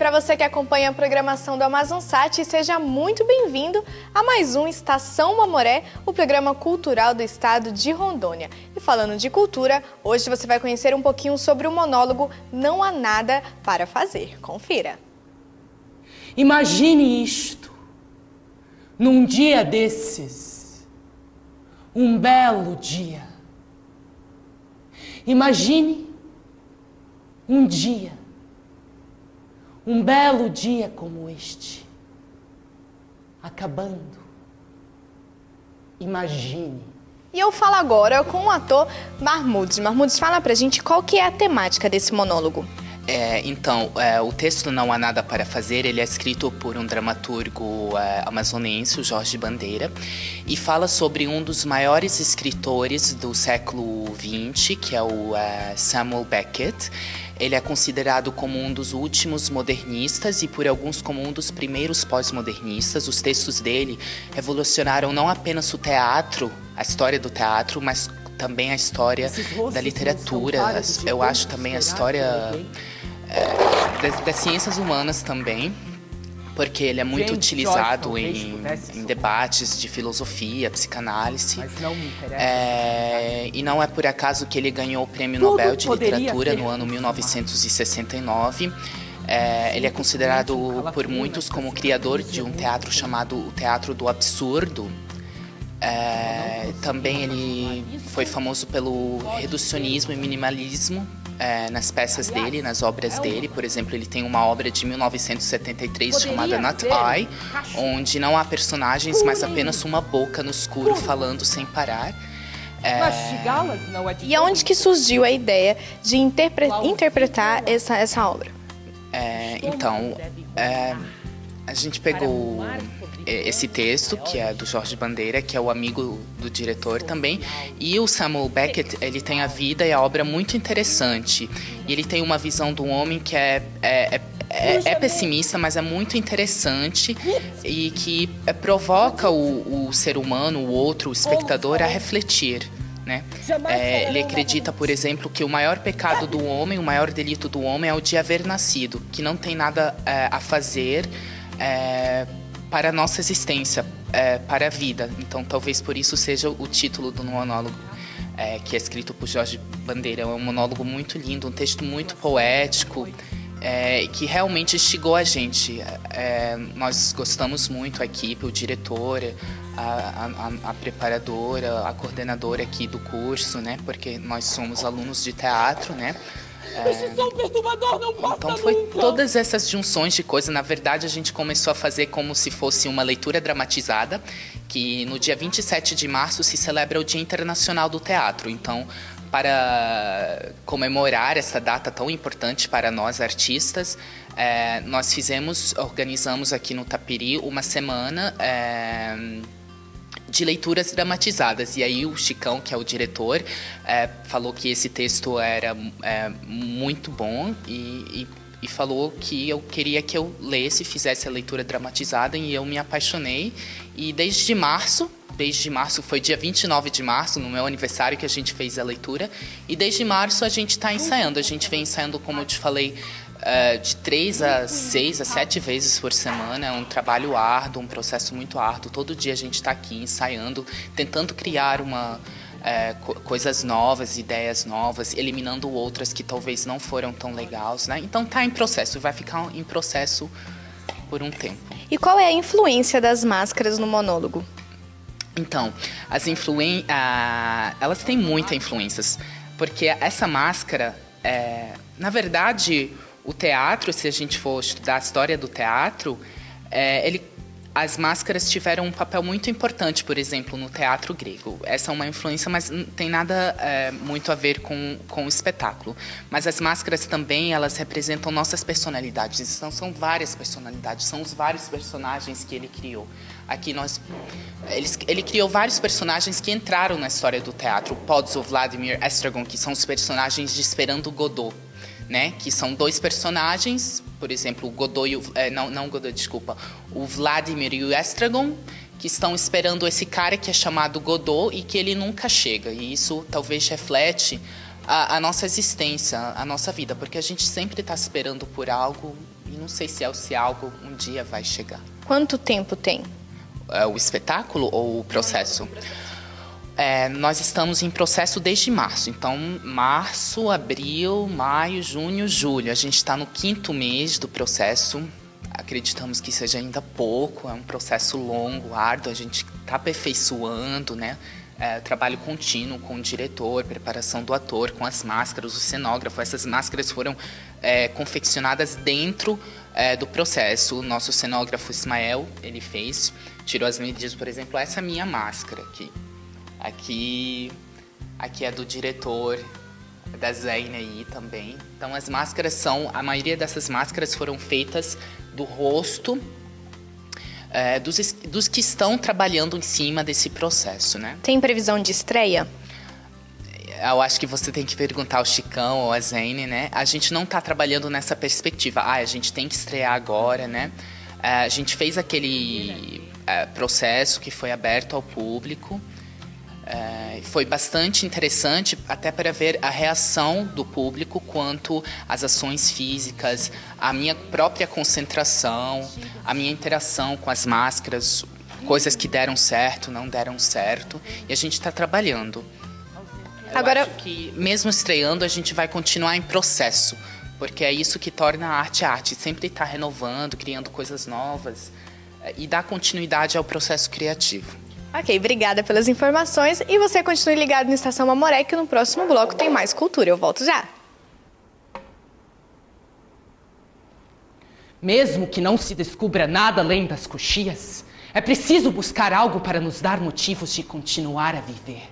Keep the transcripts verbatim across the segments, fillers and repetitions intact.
para você que acompanha a programação do AmazonSat, seja muito bem-vindo a mais um Estação Mamoré, o programa cultural do estado de Rondônia. E falando de cultura, hoje você vai conhecer um pouquinho sobre o monólogo Não Há Nada para Fazer. Confira. Imagine isto, num dia desses, um belo dia. Imagine um dia, um belo dia como este, acabando. Imagine. E eu falo agora com o ator Marmudes. Marmudes, fala pra gente qual que é a temática desse monólogo. É, então, é, o texto Não Há Nada para Fazer, ele é escrito por um dramaturgo é, amazonense, o Jorge Bandeira, e fala sobre um dos maiores escritores do século vinte, que é o é, Samuel Beckett. Ele é considerado como um dos últimos modernistas e por alguns como um dos primeiros pós-modernistas. Os textos dele revolucionaram não apenas o teatro, a história do teatro, mas também a história da literatura. Eu acho também a história é, das, das ciências humanas também, porque ele é muito Gente, utilizado em, em debates de filosofia, psicanálise. Mas não me interessa. É, e não é por acaso que ele ganhou o Prêmio Tudo Nobel de Literatura no ano mil novecentos e sessenta e nove. É, ele é considerado por muitos como o criador de um teatro chamado o Teatro do Absurdo. É, também ele foi famoso pelo reducionismo e minimalismo é, nas peças dele, nas obras dele. Por exemplo, ele tem uma obra de mil novecentos e setenta e três chamada Not I, onde não há personagens, mas apenas uma boca no escuro falando sem parar. É... E aonde que surgiu a ideia de interpre interpretar essa, essa obra? É, então, é, a gente pegou esse texto, que é do Jorge Bandeira, que é o amigo do diretor também, e o Samuel Beckett, ele tem a vida e a obra muito interessante, e ele tem uma visão do homem que é, é, é, é pessimista, mas é muito interessante, e que provoca o, o ser humano, o outro, o espectador, a refletir. Né? É, ele acredita, por exemplo, que o maior pecado do homem, o maior delito do homem é o de haver nascido, que não tem nada é, a fazer é, para a nossa existência, é, para a vida. Então, talvez por isso seja o título do monólogo, é, que é escrito por Jorge Bandeira. É um monólogo muito lindo, um texto muito poético, é, que realmente instigou a gente. É, nós gostamos muito, a equipe, o diretor, a, a, a preparadora, a coordenadora aqui do curso, né? Porque nós somos alunos de teatro, né? É, então foi todas essas junções de coisas. Na verdade, a gente começou a fazer como se fosse uma leitura dramatizada, que no dia vinte e sete de março se celebra o Dia Internacional do Teatro. Então, para comemorar essa data tão importante para nós artistas, é, nós fizemos, organizamos aqui no Tapiri uma semana é, de leituras dramatizadas. E aí o Chicão, que é o diretor, é, falou que esse texto era é, muito bom e, e, e falou que eu queria que eu lesse, fizesse a leitura dramatizada, e eu me apaixonei. E desde março, desde março, foi dia vinte e nove de março, no meu aniversário, que a gente fez a leitura, e desde março a gente está ensaiando. A gente vem ensaiando, como eu te falei, Uh, de três a seis a sete vezes por semana. É um trabalho árduo, um processo muito árduo. Todo dia a gente está aqui ensaiando, tentando criar uma, uh, co coisas novas, ideias novas, eliminando outras que talvez não foram tão legais, né? Então está em processo, vai ficar em processo por um tempo. E qual é a influência das máscaras no monólogo? Então, as influen uh, elas têm muitas influências, porque essa máscara, é, na verdade, o teatro, se a gente for estudar a história do teatro, é, ele, as máscaras tiveram um papel muito importante, por exemplo, no teatro grego. Essa é uma influência, mas não tem nada é, muito a ver com, com o espetáculo. Mas as máscaras também, elas representam nossas personalidades. Então, são várias personalidades, são os vários personagens que ele criou. Aqui nós, ele, ele criou vários personagens que entraram na história do teatro. O Podzo, Vladimir, Estragon, que são os personagens de Esperando Godot. Né, que são dois personagens, por exemplo, o Godot e o, é, não, não Godot, desculpa, o Vladimir e o Estragon, que estão esperando esse cara que é chamado Godot e que ele nunca chega. E isso talvez reflete a, a nossa existência, a nossa vida, porque a gente sempre está esperando por algo e não sei se, é, se algo um dia vai chegar. Quanto tempo tem? É, o espetáculo ou o processo? É, nós estamos em processo desde março. Então, março, abril, maio, junho, julho. A gente está no quinto mês do processo. Acreditamos que seja ainda pouco. É um processo longo, árduo. A gente está aperfeiçoando, né? É, trabalho contínuo com o diretor, preparação do ator, com as máscaras, o cenógrafo. Essas máscaras foram é, confeccionadas dentro é, do processo. O nosso cenógrafo Ismael, ele fez, tirou as medidas, por exemplo, essa minha máscara aqui. Aqui, aqui é do diretor, da Zane aí também. Então as máscaras são, a maioria dessas máscaras foram feitas do rosto É, dos, dos que estão trabalhando em cima desse processo, né? Tem previsão de estreia? Eu acho que você tem que perguntar ao Chicão ou a Zane, né? A gente não está trabalhando nessa perspectiva. Ah, a gente tem que estrear agora, né? É, a gente fez aquele é, processo que foi aberto ao público. É, foi bastante interessante até para ver a reação do público quanto às ações físicas, a minha própria concentração, a minha interação com as máscaras, coisas que deram certo, não deram certo, e a gente está trabalhando. Eu Agora, acho que mesmo estreando a gente vai continuar em processo, porque é isso que torna a arte arte, sempre estar renovando, criando coisas novas e dar continuidade ao processo criativo. Ok, obrigada pelas informações e você continue ligado no Estação Mamoré que no próximo bloco tem mais cultura. Eu volto já. Mesmo que não se descubra nada além das coxias, é preciso buscar algo para nos dar motivos de continuar a viver.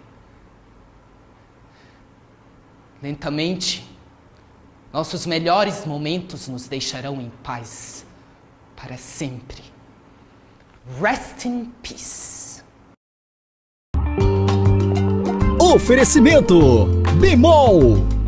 Lentamente, nossos melhores momentos nos deixarão em paz para sempre. Rest in peace. Oferecimento Bemol.